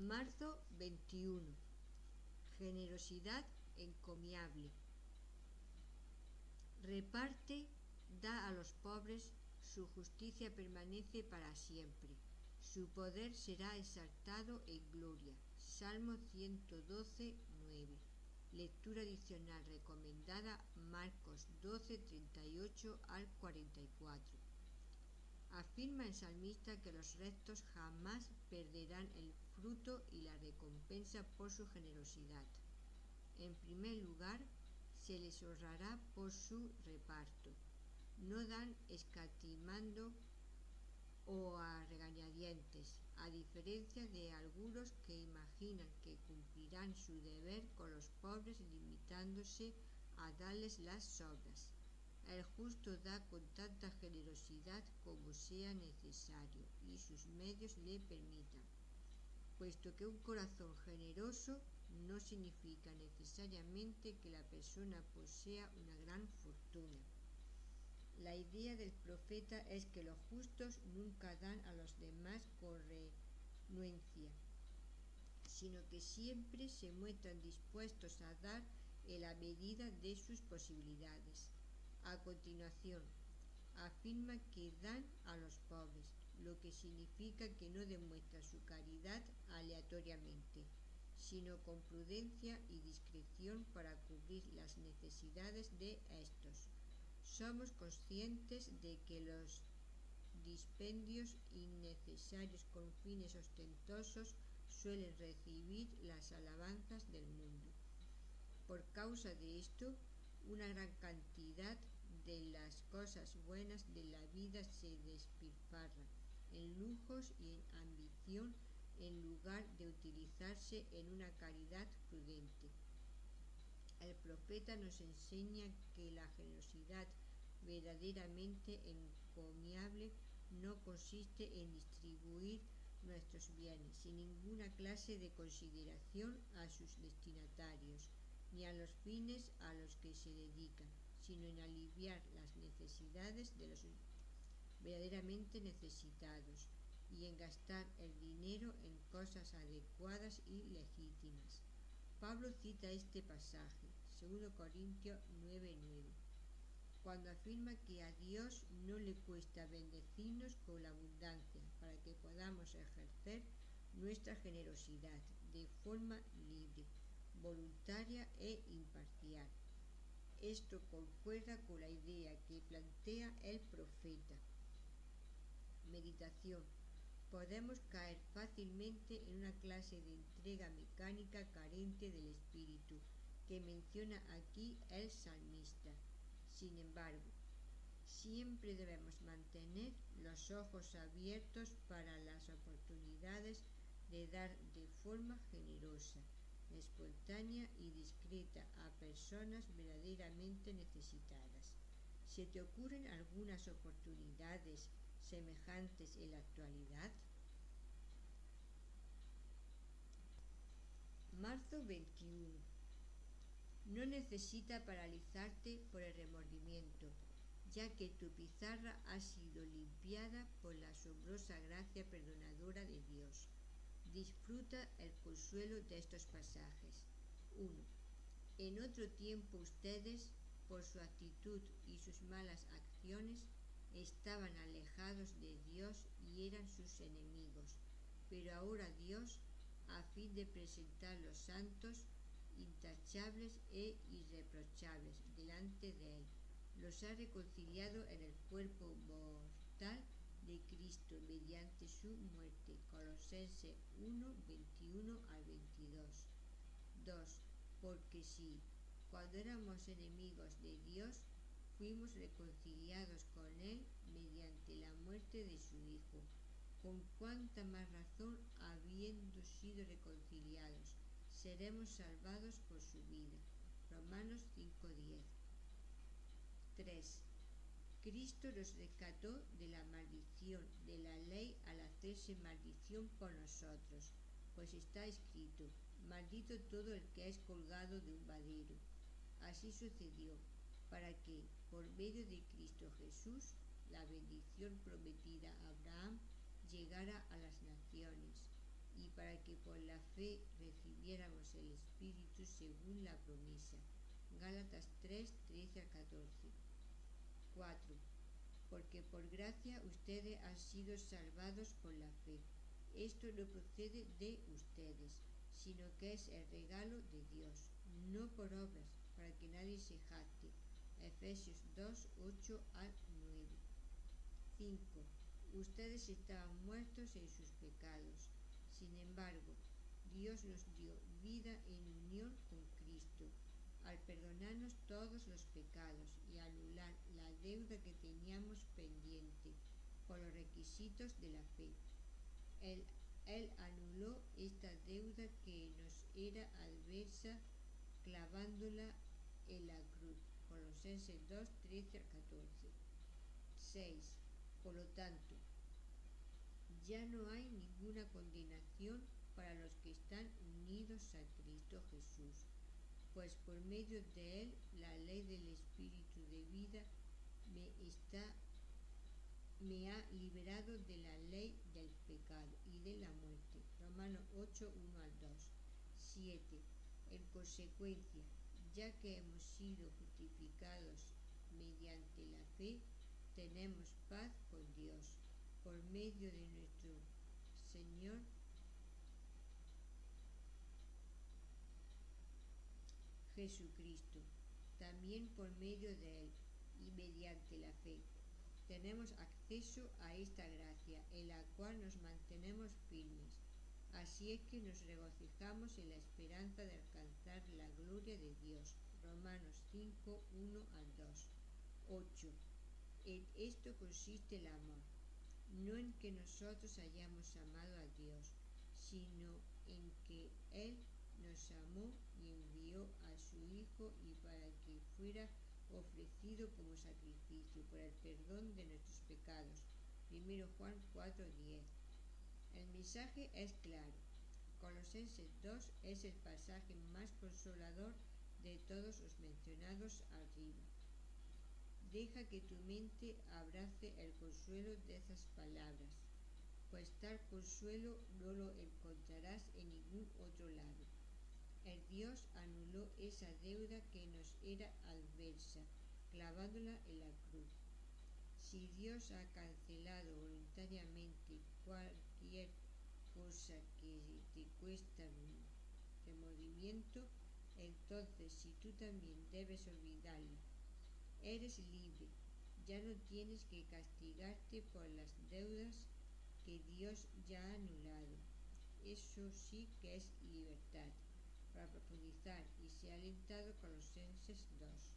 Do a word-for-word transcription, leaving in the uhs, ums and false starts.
Marzo veintiuno. Generosidad encomiable. Reparte, da a los pobres, su justicia permanece para siempre. Su poder será exaltado en gloria. Salmo ciento doce, nueve. Lectura adicional recomendada Marcos doce, treinta y ocho al cuarenta y cuatro. Afirma el salmista que los rectos jamás perderán el fruto y la recompensa por su generosidad. En primer lugar, se les honrará por su reparto. No dan escatimando o a regañadientes, a diferencia de algunos que imaginan que cumplirán su deber con los pobres limitándose a darles las sobras. El justo da con tanta generosidad como sea necesario y sus medios le permitan, puesto que un corazón generoso no significa necesariamente que la persona posea una gran fortuna. La idea del profeta es que los justos nunca dan a los demás con renuencia, sino que siempre se muestran dispuestos a dar en la medida de sus posibilidades. A continuación, afirma que dan a los pobres, lo que significa que no demuestran su caridad aleatoriamente, sino con prudencia y discreción para cubrir las necesidades de estos. Somos conscientes de que los dispendios innecesarios con fines ostentosos suelen recibir las alabanzas del mundo. Por causa de esto, una gran cantidad de las cosas buenas de la vida se despilfarra en lujos y en ambición en lugar de utilizarse en una caridad prudente. El profeta nos enseña que la generosidad verdaderamente encomiable no consiste en distribuir nuestros bienes sin ninguna clase de consideración a sus destinatarios, ni a los fines a los que se dedican, sino en aliviar las necesidades de los verdaderamente necesitados y en gastar el dinero en cosas adecuadas y legítimas. Pablo cita este pasaje, segundo Corintios nueve, nueve, cuando afirma que a Dios no le cuesta bendecirnos con la abundancia para que podamos ejercer nuestra generosidad de forma libre, voluntaria e imparcial. Esto concuerda con la idea que plantea el profeta. Meditación. Podemos caer fácilmente en una clase de entrega mecánica carente del espíritu que menciona aquí el salmista. Sin embargo, siempre debemos mantener los ojos abiertos para las oportunidades de dar de forma generosa, espontánea y discreta a personas verdaderamente necesitadas. ¿Se te ocurren algunas oportunidades semejantes en la actualidad? Marzo veintiuno. No necesita paralizarte por el remordimiento, ya que tu pizarra ha sido limpiada por la asombrosa gracia perdonadora de Dios. Disfruta el consuelo de estos pasajes. uno. En otro tiempo ustedes, por su actitud y sus malas acciones, estaban alejados de Dios y eran sus enemigos, pero ahora Dios, a fin de presentar los santos, intachables e irreprochables delante de Él, los ha reconciliado en el cuerpo mortal de Cristo mediante su muerte. Colosenses uno, veintiuno al veintidós. dos. Porque si, cuando éramos enemigos de Dios, fuimos reconciliados con Él mediante la muerte de su Hijo, con cuánta más razón, habiendo sido reconciliados, seremos salvados por su vida. Romanos cinco, diez. tres. Cristo nos rescató de la maldición de la ley al hacerse maldición por nosotros, pues está escrito: maldito todo el que es colgado de un madero. Así sucedió, para que, por medio de Cristo Jesús, la bendición prometida a Abraham llegara a las naciones, y para que por la fe recibiéramos el Espíritu según la promesa. Gálatas tres, trece a catorce. cuatro. Porque por gracia ustedes han sido salvados por la fe. Esto no procede de ustedes, sino que es el regalo de Dios, no por obras, para que nadie se jacte. Efesios dos, ocho al nueve. cinco. Ustedes estaban muertos en sus pecados. Sin embargo, Dios nos dio vida en unión con Cristo, al perdonarnos todos los pecados y anular la deuda que teníamos pendiente por los requisitos de la fe. Él, él anuló esta deuda que nos era adversa clavándola en la cruz. Colosenses dos, trece a catorce. seis. Por lo tanto, ya no hay ninguna condenación para los que están unidos a Cristo Jesús, pues por medio de él la ley del Espíritu de vida me está me ha liberado de la ley del pecado y de la muerte. Romanos ocho, uno al dos. siete. En consecuencia, ya que hemos sido justificados mediante la fe, tenemos paz con Dios por medio de nuestro Señor Jesucristo. También por medio de él y mediante la fe tenemos acceso a esta gracia en la cual nos mantenemos firmes. Así es que nos regocijamos en la esperanza de alcanzar la gloria de Dios. Romanos cinco, uno al dos. ocho. En esto consiste el amor, no en que nosotros hayamos amado a Dios, sino en que Él nos amó y envió a su Hijo y para que fuera ofrecido como sacrificio por el perdón de nuestros pecados. Primero Juan cuatro, diez. El mensaje es claro. Colosenses dos es el pasaje más consolador de todos los mencionados arriba. Deja que tu mente abrace el consuelo de esas palabras, pues tal consuelo no lo encontrarás en ningún otro lado. El Dios anuló esa deuda que nos era adversa, clavándola en la cruz. Si Dios ha cancelado voluntariamente cualquier cosa que te cuesta remordimiento, entonces si tú también debes olvidarla, eres libre, ya no tienes que castigarte por las deudas que Dios ya ha anulado. Eso sí que es libertad. Para profundizar y ser alentado, Colosenses dos.